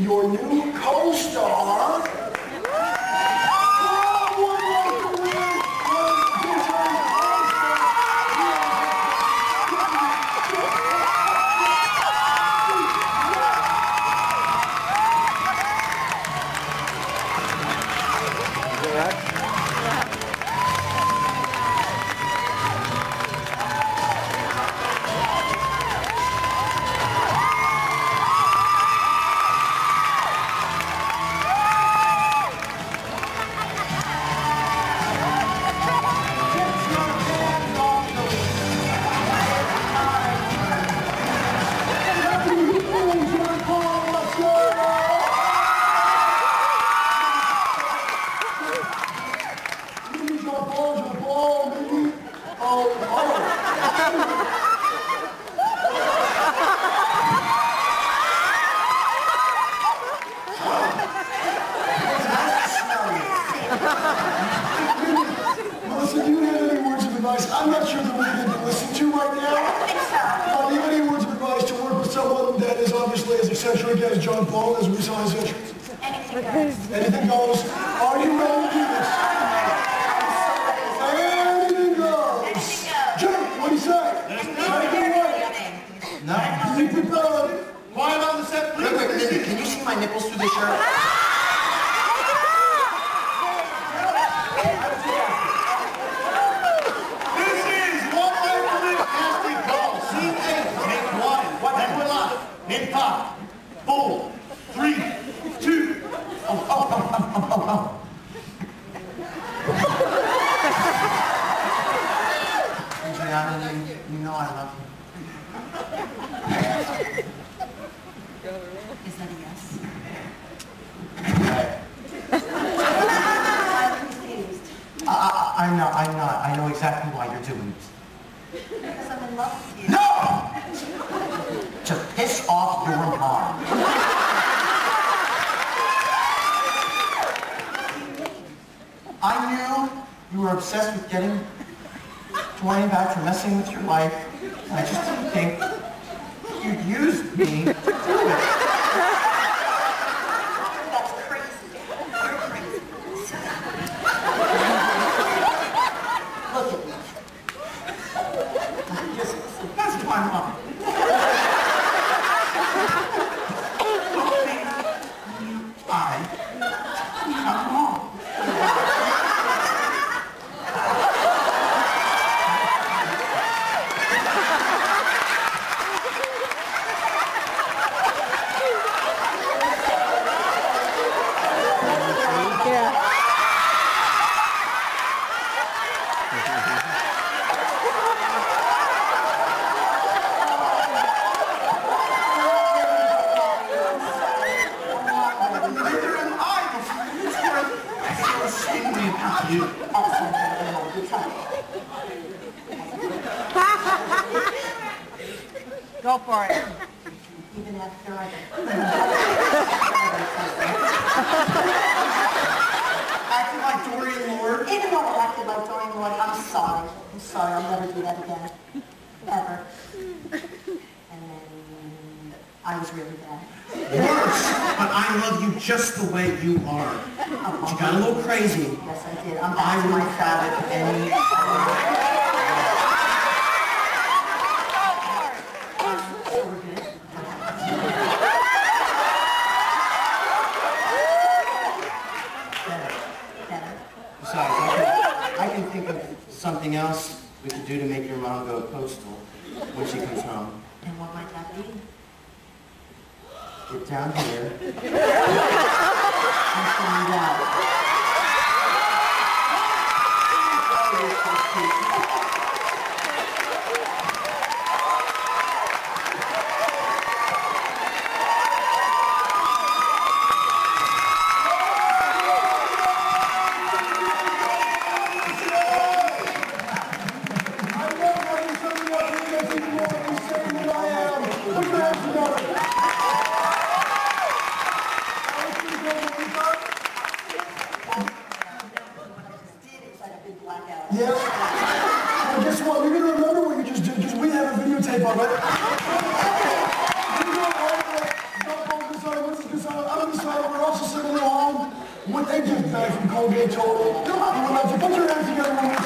your new co-star. I'm not sure that we're going to listen to right now. I think so. Do you have any words of advice to work with someone that is obviously as eccentric as John Paul, as we saw his entrance? Anything goes. Anything goes. Are you ready to do this? Anything goes. Jim, what do you say? No. Be prepared. Quiet on the set, please. Wait, Mindy, can you see my nipples through the shirt? In 5, 4, 3, 2. Oh. Adriana, you know I love you. Is that a yes? I'm not. I know exactly why you're doing this. Because I'm in love with you. No! To piss off your mom. I knew you were obsessed with getting Dwayne back for messing with your life. I just didn't think you'd use me to do it. That's crazy. You're crazy. Look at me. That's my mom. I'm wrong. Go for it. Even after I Acting like Dorian Lord. Even though I acted like Dorian Lord, I'm sorry. I'm sorry. I'll never do that again. Ever. And then I was really bad. Worse, but I love you just the way you are. You got a little crazy. Yes, I did. I'm I back to wouldn't myself. have it any So we're good. Better. Besides, I can think of something else we could do to make your mom go postal when she comes home. And what might that be? Get down here I'm find out. Yes. They just back from Colgate Total. He would like to put your hands together one more